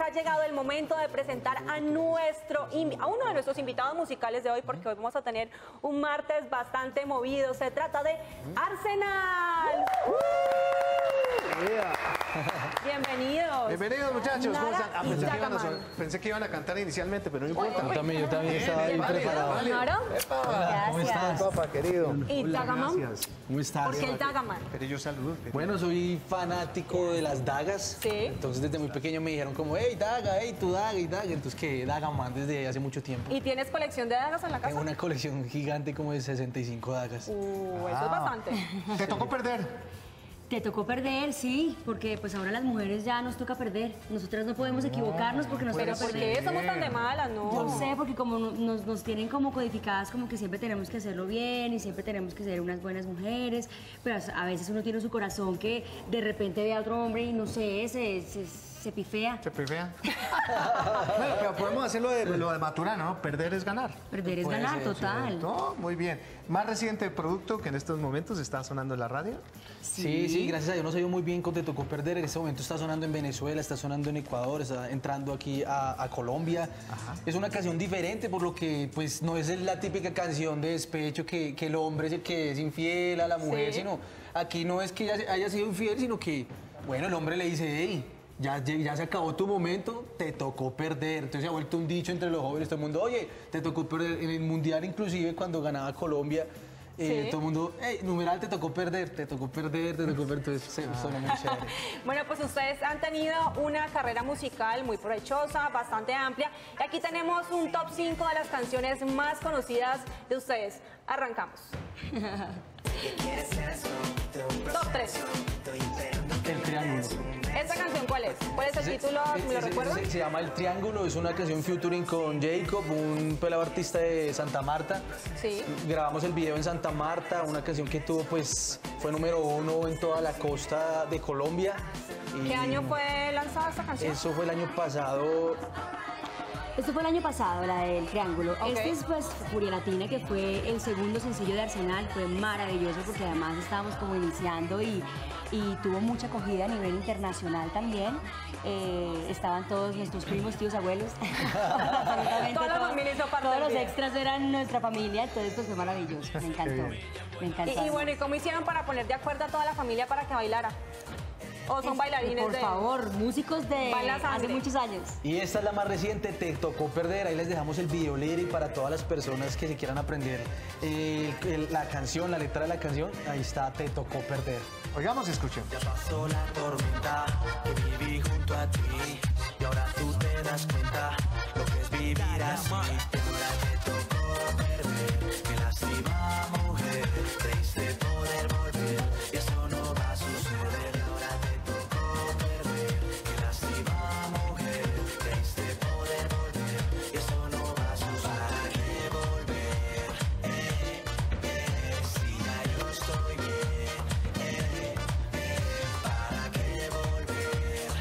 ha llegado el momento de presentar a uno de nuestros invitados musicales de hoy, porque hoy vamos a tener un martes bastante movido. Se trata de Arsenal. Bienvenidos. Bienvenidos, muchachos. ¿Cómo están? Pensé que iban a cantar inicialmente, pero no importa. Yo también estaba bien preparado. ¿Cómo estás? Papá, querido. ¿Y Tagaman? ¿Cómo estás? ¿Por qué el Tagaman? Pero yo saludo. Bueno, soy fanático de las dagas. Sí. Entonces desde muy pequeño me dijeron como, hey, daga, hey, tu daga y daga. Entonces que Dagaman desde hace mucho tiempo. ¿Y tienes colección de dagas en la casa? Tengo una colección gigante como de 65 dagas. Eso es bastante. ¿Te tocó perder? Te tocó perder, sí, porque pues ahora las mujeres ya nos toca perder. Nosotras no podemos equivocarnos porque nos toca ¿Pero por perder. qué somos tan de malas? No. Yo sé, porque como nos tienen como codificadas, como que siempre tenemos que hacerlo bien y siempre tenemos que ser unas buenas mujeres, pero a veces uno tiene su corazón que de repente ve a otro hombre y no sé, se pifea. ¿Se pifea? Bueno, pero podemos hacer lo de Maturana, ¿no? Perder es ganar. Perder es ganar, total. No, muy bien. ¿Más reciente producto que en estos momentos está sonando en la radio? Sí, gracias a Dios nos ha ido muy bien con Te Tocó Perder. En este momento está sonando en Venezuela, está sonando en Ecuador, está entrando aquí a Colombia. Ajá. Es una canción diferente por lo que pues no es la típica canción de despecho que el hombre es el que es infiel a la mujer, sino aquí no es que ella haya sido infiel, sino que, bueno, el hombre le dice, hey, ya se acabó tu momento, te tocó perder. Entonces se ha vuelto un dicho entre los jóvenes, todo el mundo, oye, te tocó perder. En el Mundial inclusive cuando ganaba Colombia, todo el mundo, hey, numeral, te tocó perder, te tocó perder, te tocó perder. Entonces suena muy chévere. Bueno, pues ustedes han tenido una carrera musical muy provechosa, bastante amplia. Y aquí tenemos un top 5 de las canciones más conocidas de ustedes. Arrancamos. Top 3. El Triángulo. ¿Esta canción cuál es? ¿Cuál es el título? ¿Me lo recuerdas? Se llama El Triángulo, es una canción featuring con Jacob, un pelado artista de Santa Marta. Sí. Grabamos el video en Santa Marta, una canción que tuvo, pues, fue número 1 en toda la costa de Colombia. ¿Qué año fue lanzada esta canción? Eso fue el año pasado. Esto fue el año pasado, la del Triángulo. Este es pues Furia Latina, que fue el segundo sencillo de Arsenal. Fue maravilloso porque además estábamos como iniciando y tuvo mucha acogida a nivel internacional también. Estaban todos nuestros primos, tíos, abuelos. Toda la familia hizo parte Todos del los video. extras eran nuestra familia, entonces pues fue maravilloso. Me encantó. Me encantó. Y bueno, ¿y cómo hicieron para poner de acuerdo a toda la familia para que bailara? ¿O son bailarines por favor, músicos de hace muchos años. Y esta es la más reciente, Te Tocó Perder. Ahí les dejamos el video lyric para todas las personas que se quieran aprender la canción, la letra de la canción. Ahí está, Te Tocó Perder. Oigamos y escuchen. Ya pasó la tormenta que viví junto a ti y ahora tú te das cuenta lo que es vivir así. Ahora te tocó perder, qué lástima mujer, creíste poder volver y eso no va a suceder. Ahora te tocó perder, qué lástima mujer, creíste poder volver y eso no va a suceder. ¿Para qué volver? Si ya yo estoy bien. ¿Para qué volver?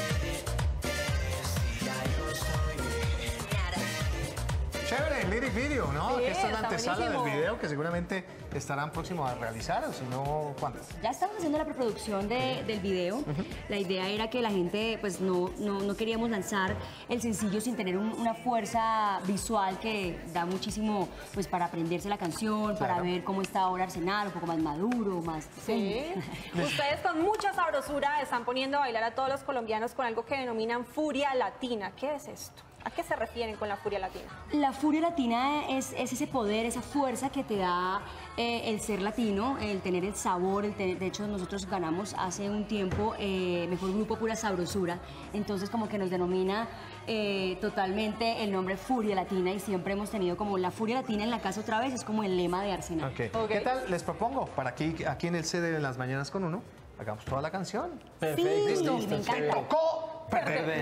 Si ya yo estoy bien. Chévere, el lyric video, ¿no? Sí, que esta es la está antesala buenísimo. del video que seguramente estarán próximos a realizar, o si no, ¿cuándo? Ya estamos haciendo la preproducción del video. La idea era que la gente, pues no queríamos lanzar el sencillo sin tener una fuerza visual que da muchísimo, pues para aprenderse la canción, para ver cómo está ahora Arsenal, un poco más maduro, más... Sí. Ustedes con mucha sabrosura están poniendo a bailar a todos los colombianos con algo que denominan Furia Latina. ¿Qué es esto? ¿A qué se refieren con la Furia Latina? La Furia Latina es ese poder, esa fuerza que te da el ser latino, el tener el sabor, de hecho nosotros ganamos hace un tiempo Mejor Grupo Pura Sabrosura, entonces como que nos denomina totalmente el nombre Furia Latina y siempre hemos tenido como la Furia Latina en la casa otra vez, es como el lema de Arsenal. Okay. ¿Qué tal? Les propongo, para aquí en el CD de Las Mañanas con Uno, hagamos toda la canción. Perfecto. Sí, me encanta. Tocó perder.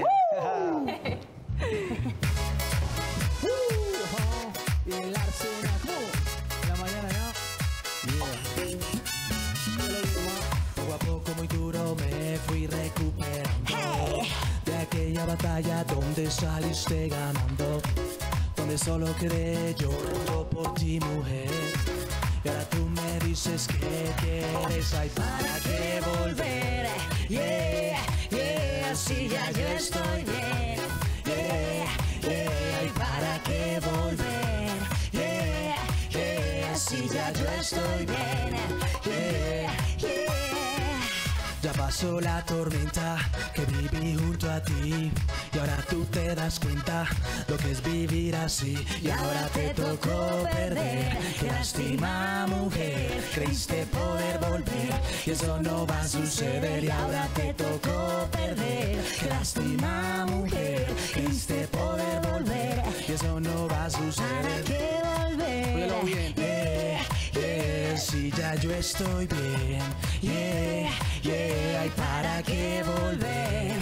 Y el Arsenal, la mañana ya. Poco a poco muy duro me fui recuperando de aquella batalla donde saliste ganando, donde solo quedé yo por ti, mujer. Y ahora tú me dices que quieres, hay para qué volver. Yeah, yeah, así ya yo estoy bien. estoy bien. Ya pasó la tormenta que viví junto a ti y ahora tú te das cuenta lo que es vivir así. Y ahora te tocó perder. Qué lástima, mujer, creíste poder volver y eso no va a suceder. Y ahora te tocó perder. Qué lástima, mujer, creíste poder volver y eso no va a suceder. ¿Qué volver? Óyelo bien. Si ya yo estoy bien, ay, ¿para qué volver?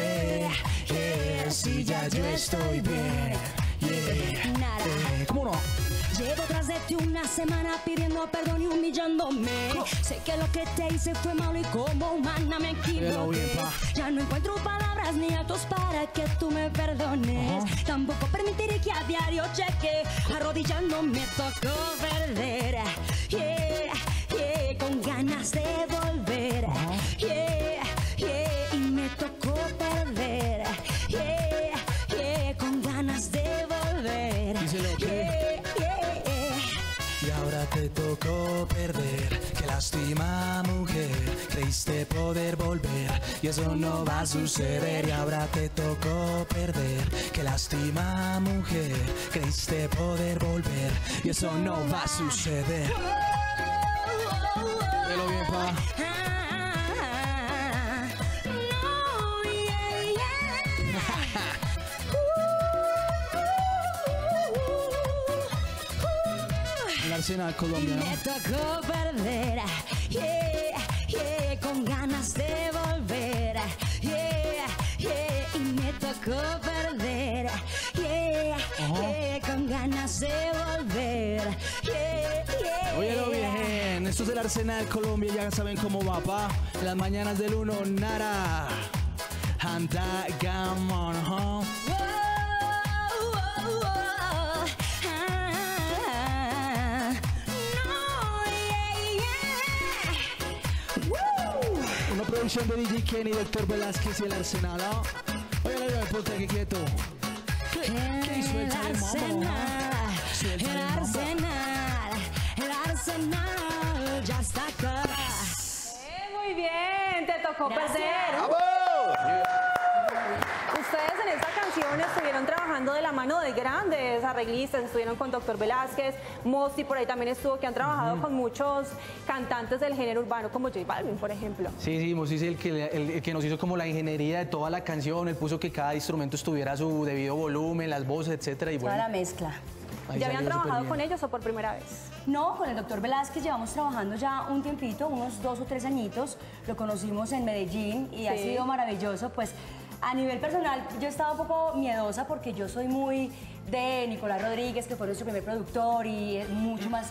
Si ya yo estoy bien, Nada. ¿Cómo no? Llevo tras de ti una semana pidiendo perdón y humillándome. Sé que lo que te hice fue malo y como humana me Pero bien, equivoqué. pa. Ya no encuentro palabras ni actos para que tú me perdones. Tampoco permitiré que a diario cheque. Arrodillando me tocó perder. Con ganas de volver. Y me tocó perder. Con ganas de volver. Díselo, y ahora te tocó perder. Qué lástima, mujer, creíste poder volver y eso no va a suceder. Y ahora te tocó perder. Qué lástima, mujer, creíste poder volver y eso no va a suceder. Óyelo bien, pa. El Arsenal Colombia, ¿no? Me tocó perder, con ganas de volver, y me tocó perder, con ganas de volver, Óyelo bien, esto es el Arsenal Colombia, ya saben cómo va, pa. En las mañanas del 1, Nara. Anda, gamon, huh? Una producción de DJ Kenny, Doctor Velázquez y el Arsenal, ¿no? Óyelo bien, ponte aquí quieto. ¿Qué hizo el El Arsenal ya está acá. Muy bien, te tocó perder. Ustedes en esta canción estuvieron trabajando de la mano de grandes arreglistas, estuvieron con Doctor Velázquez, Mosti por ahí también estuvo, que han trabajado con muchos cantantes del género urbano como J Balvin, por ejemplo. Sí, Mos es el que nos hizo como la ingeniería de toda la canción, él puso que cada instrumento estuviera a su debido volumen, las voces, etcétera, y Toda bueno. la mezcla. ahí ¿Ya habían salió trabajado súper con bien. ellos o por primera vez? No, con el doctor Velázquez llevamos trabajando ya un tiempito, unos 2 o 3 añitos. Lo conocimos en Medellín y ha sido maravilloso. Pues a nivel personal yo estaba un poco miedosa porque yo soy muy de Nicolás Rodríguez, que fue nuestro primer productor y es mucho más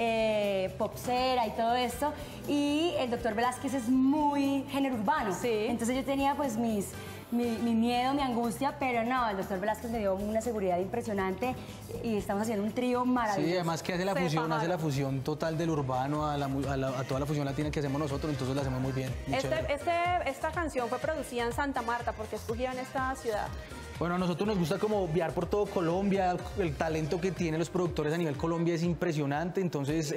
popsera y todo esto. Y el doctor Velázquez es muy género urbano. Sí. Entonces yo tenía pues mi miedo, mi angustia, pero no, el doctor Velázquez me dio una seguridad impresionante y estamos haciendo un trío maravilloso. Sí, además que hace la Se fusión, fajaron. hace la fusión total del urbano a toda la fusión latina que hacemos nosotros, entonces la hacemos muy bien. Muy chévere. Esta canción fue producida en Santa Marta, porque escogieron esta ciudad. Bueno, a nosotros nos gusta como viajar por todo Colombia, el talento que tienen los productores a nivel Colombia es impresionante, entonces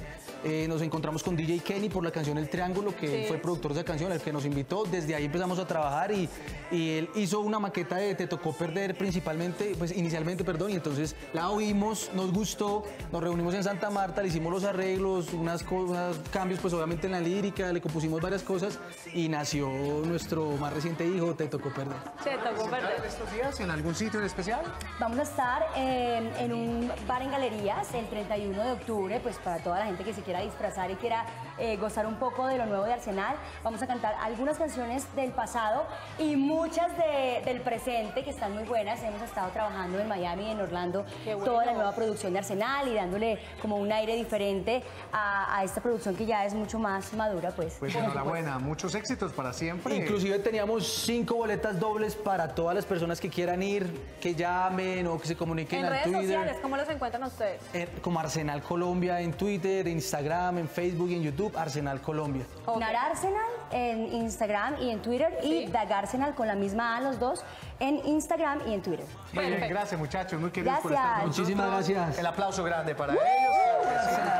nos encontramos con DJ Kenny por la canción El Triángulo, que él fue productor de esa canción, el que nos invitó, desde ahí empezamos a trabajar y él hizo una maqueta de Te Tocó Perder inicialmente, y entonces la oímos, nos gustó, nos reunimos en Santa Marta, le hicimos los arreglos, unos cambios pues obviamente en la lírica, le compusimos varias cosas y nació nuestro más reciente hijo, Te Tocó Perder. Te tocó perder. ¿Estos días en algún sitio en especial? Vamos a estar en un bar en Galerías el 31 de octubre, pues para toda la gente que se quiera disfrazar y quiera gozar un poco de lo nuevo de Arsenal. Vamos a cantar algunas canciones del pasado y muchas del presente que están muy buenas. Hemos estado trabajando en Miami y en Orlando toda la nueva producción de Arsenal y dándole como un aire diferente a esta producción que ya es mucho más madura, pues. Pues enhorabuena, muchos éxitos para siempre. Inclusive teníamos 5 boletas dobles para todas las personas que quieran ir, que llamen o que se comuniquen En al redes Twitter. sociales, ¿cómo los encuentran ustedes? Como Arsenal Colombia en Twitter, en Instagram, en Facebook y en YouTube, Arsenal Colombia. Ok. Nar Arsenal en Instagram y en Twitter y Dag Arsenal con la misma A los dos en Instagram y en Twitter. Muy bien, Perfecto. gracias muchachos, muy queridos por estar Gracias. con nosotros. Muchísimas gracias. El aplauso grande para ellos. Claro que sí.